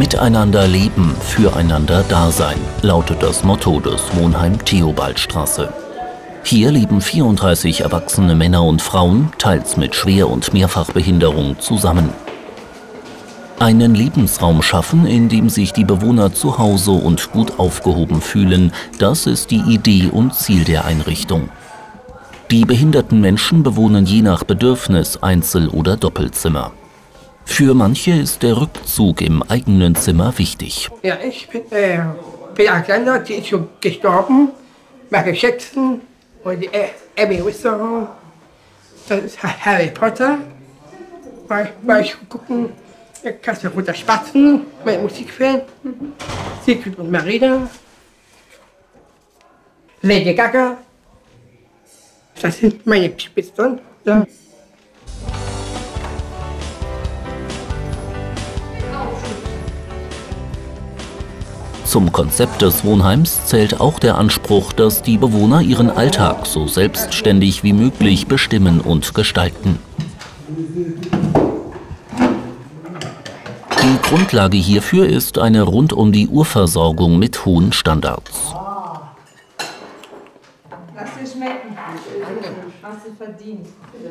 Miteinander leben, füreinander da sein, lautet das Motto des Wohnheim Theobaldstraße. Hier leben 34 erwachsene Männer und Frauen, teils mit Schwer- und Mehrfachbehinderung, zusammen. Einen Lebensraum schaffen, in dem sich die Bewohner zu Hause und gut aufgehoben fühlen, das ist die Idee und Ziel der Einrichtung. Die behinderten Menschen bewohnen je nach Bedürfnis Einzel- oder Doppelzimmer. Für manche ist der Rückzug im eigenen Zimmer wichtig. Ja, ich bin Alexander, die ist schon gestorben. Michael Jackson und Emmy Winston. Das ist Harry Potter. Weil ich gucken, Kasse Roter Spatzen, mein Musikfan. Siegfried und Marina. Lady Gaga. Das sind meine Spitzen. Ja. Zum Konzept des Wohnheims zählt auch der Anspruch, dass die Bewohner ihren Alltag so selbstständig wie möglich bestimmen und gestalten. Die Grundlage hierfür ist eine Rund-um-die-Uhr-Versorgung mit hohen Standards. Lass dir schmecken. Hast du verdient.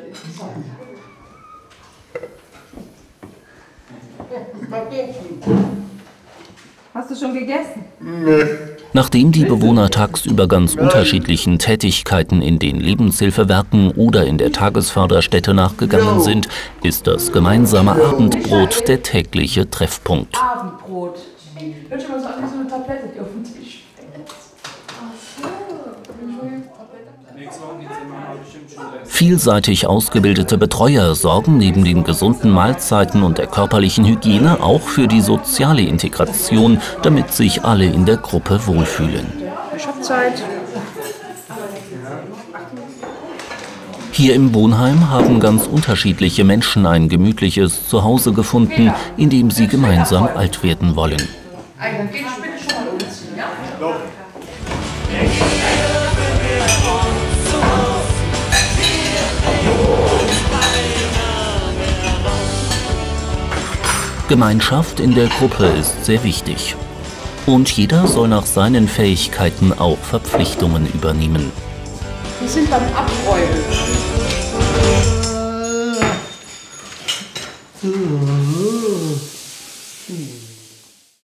Hast du schon gegessen? Nachdem die Bewohner tagsüber ganz unterschiedlichen Tätigkeiten in den Lebenshilfewerken oder in der Tagesförderstätte nachgegangen sind, ist das gemeinsame Abendbrot der tägliche Treffpunkt. Abendbrot. Ich wünsche mir so eine Tablette, die auf dem Tisch steht. Vielseitig ausgebildete Betreuer sorgen neben den gesunden Mahlzeiten und der körperlichen Hygiene auch für die soziale Integration, damit sich alle in der Gruppe wohlfühlen. Ich hab Zeit. Hier im Wohnheim haben ganz unterschiedliche Menschen ein gemütliches Zuhause gefunden, in dem sie gemeinsam alt werden wollen. Dann geh ich bitte schon mal umziehen, ja? Gemeinschaft in der Gruppe ist sehr wichtig. Und jeder soll nach seinen Fähigkeiten auch Verpflichtungen übernehmen. Wir sind beim Abräumen.